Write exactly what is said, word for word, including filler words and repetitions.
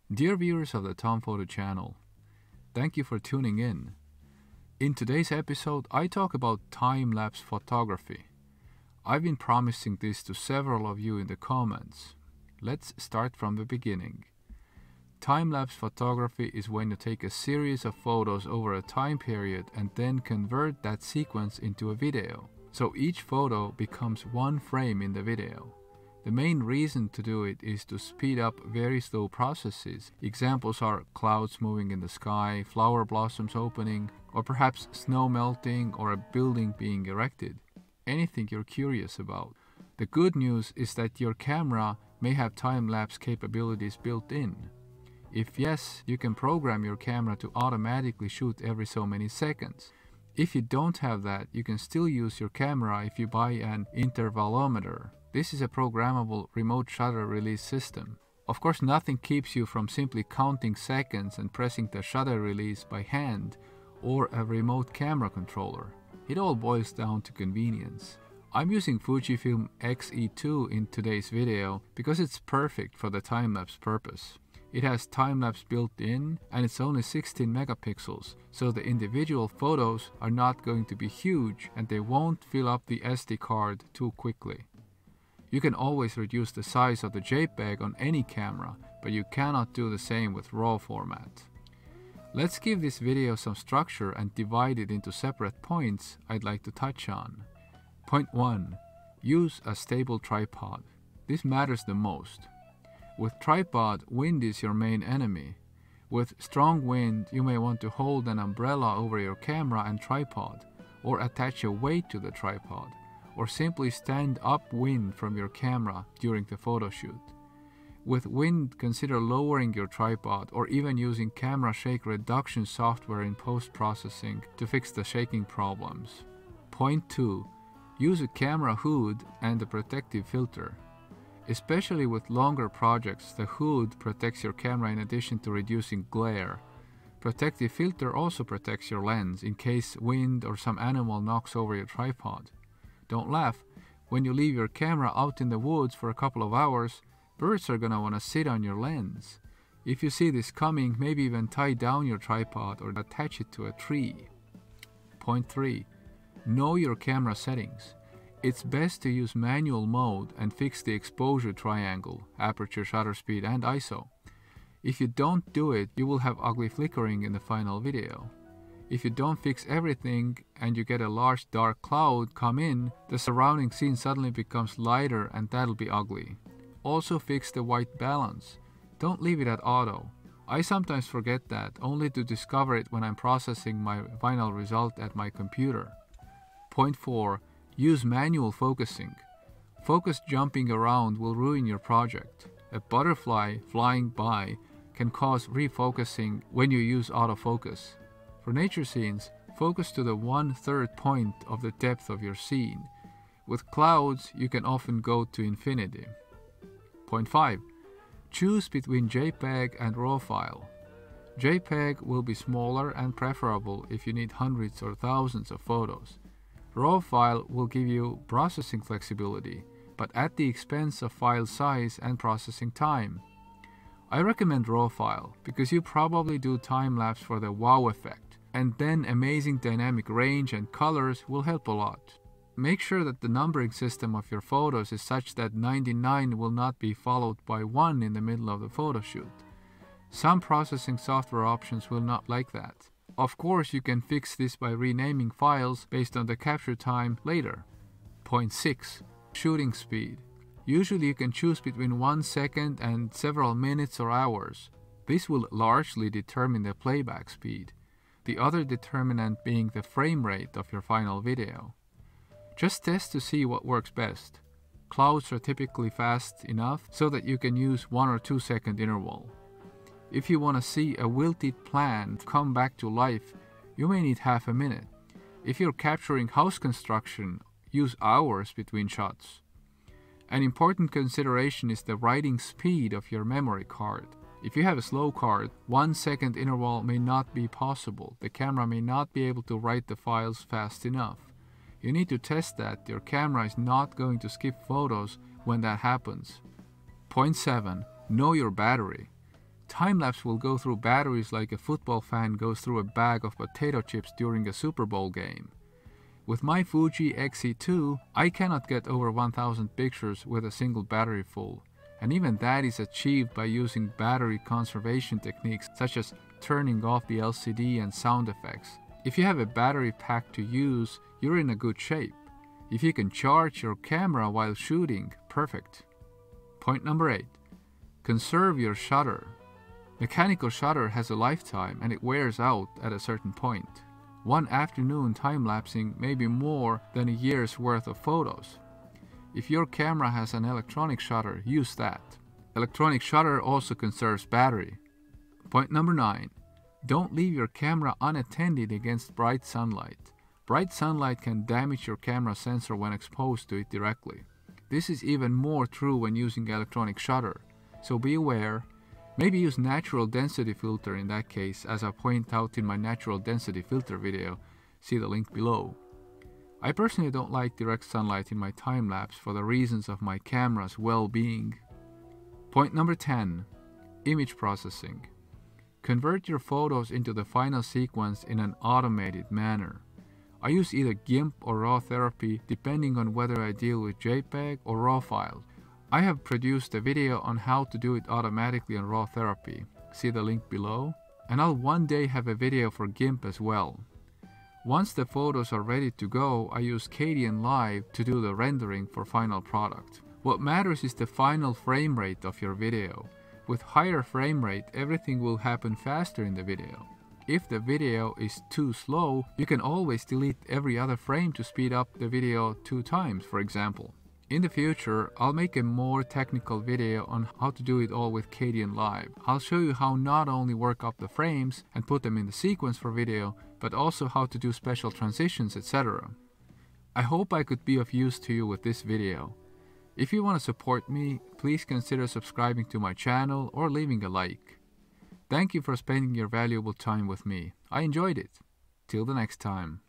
Dear viewers of the Tom Photo channel, thank you for tuning in. In today's episode, I talk about time-lapse photography. I've been promising this to several of you in the comments. Let's start from the beginning. Time-lapse photography is when you take a series of photos over a time period and then convert that sequence into a video. So each photo becomes one frame in the video. The main reason to do it is to speed up very slow processes. Examples are clouds moving in the sky, flower blossoms opening, or perhaps snow melting or a building being erected. Anything you're curious about. The good news is that your camera may have time-lapse capabilities built in. If yes, you can program your camera to automatically shoot every so many seconds. If you don't have that, you can still use your camera if you buy an intervalometer. This is a programmable remote shutter release system. Of course, nothing keeps you from simply counting seconds and pressing the shutter release by hand or a remote camera controller. It all boils down to convenience. I'm using Fujifilm X E two in today's video because it's perfect for the time-lapse purpose. It has time-lapse built in and it's only sixteen megapixels, so the individual photos are not going to be huge and they won't fill up the S D card too quickly. You can always reduce the size of the JPEG on any camera, but you cannot do the same with RAW format. Let's give this video some structure and divide it into separate points I'd like to touch on. Point one. Use a stable tripod. This matters the most. With tripod, wind is your main enemy. With strong wind, you may want to hold an umbrella over your camera and tripod, or attach a weight to the tripod, or simply stand upwind from your camera during the photo shoot. With wind, consider lowering your tripod or even using camera shake reduction software in post-processing to fix the shaking problems. Point two. Use a camera hood and a protective filter. Especially with longer projects, the hood protects your camera in addition to reducing glare. Protective filter also protects your lens in case wind or some animal knocks over your tripod. Don't laugh, when you leave your camera out in the woods for a couple of hours, birds are gonna wanna sit on your lens. If you see this coming, maybe even tie down your tripod or attach it to a tree. Point three. Know your camera settings. It's best to use manual mode and fix the exposure triangle, aperture, shutter speed, and I S O. If you don't do it, you will have ugly flickering in the final video. If you don't fix everything and you get a large dark cloud come in, the surrounding scene suddenly becomes lighter and that'll be ugly. Also fix the white balance. Don't leave it at auto. I sometimes forget that, only to discover it when I'm processing my final result at my computer. Point four. Use manual focusing. Focus jumping around will ruin your project. A butterfly flying by can cause refocusing when you use autofocus. For nature scenes, focus to the one-third point of the depth of your scene. With clouds, you can often go to infinity. Point five. Choose between JPEG and RAW file. JPEG will be smaller and preferable if you need hundreds or thousands of photos. RAW file will give you processing flexibility, but at the expense of file size and processing time. I recommend RAW file because you probably do time-lapse for the wow effect, and then amazing dynamic range and colors will help a lot. Make sure that the numbering system of your photos is such that ninety-nine will not be followed by one in the middle of the photo shoot. Some processing software options will not like that. Of course, you can fix this by renaming files based on the capture time later. Point six. Shooting speed. Usually you can choose between one second and several minutes or hours. This will largely determine the playback speed, the other determinant being the frame rate of your final video. Just test to see what works best. Clouds are typically fast enough so that you can use one or two second interval. If you want to see a wilted plant come back to life, you may need half a minute. If you're capturing house construction, use hours between shots. An important consideration is the writing speed of your memory card. If you have a slow card, one second interval may not be possible. The camera may not be able to write the files fast enough. You need to test that your camera is not going to skip photos when that happens. Point seven. Know your battery. time-lapse will go through batteries like a football fan goes through a bag of potato chips during a Super Bowl game. With my Fuji X E two, I cannot get over one thousand pictures with a single battery full, and even that is achieved by using battery conservation techniques such as turning off the L C D and sound effects. If you have a battery pack to use, you're in a good shape. If you can charge your camera while shooting, perfect. Point number eight. Conserve your shutter. Mechanical shutter has a lifetime and it wears out at a certain point. One afternoon time-lapsing may be more than a year's worth of photos. If your camera has an electronic shutter, use that. Electronic shutter also conserves battery. Point number nine. Don't leave your camera unattended against bright sunlight. Bright sunlight can damage your camera sensor when exposed to it directly. This is even more true when using electronic shutter, so be aware. Maybe use natural density filter in that case, as I point out in my natural density filter video, see the link below. I personally don't like direct sunlight in my time-lapse for the reasons of my camera's well-being. Point number ten. Image processing. Convert your photos into the final sequence in an automated manner. I use either GIMP or RawTherapee depending on whether I deal with JPEG or RAW files. I have produced a video on how to do it automatically on RawTherapee, see the link below, and I'll one day have a video for GIMP as well. Once the photos are ready to go, I use Kdenlive to do the rendering for final product. What matters is the final frame rate of your video. With higher frame rate, everything will happen faster in the video. If the video is too slow, you can always delete every other frame to speed up the video two times, for example. In the future, I'll make a more technical video on how to do it all with Kdenlive. I'll show you how not only work up the frames and put them in the sequence for video, but also how to do special transitions, et cetera. I hope I could be of use to you with this video. If you want to support me, please consider subscribing to my channel or leaving a like. Thank you for spending your valuable time with me. I enjoyed it. Till the next time.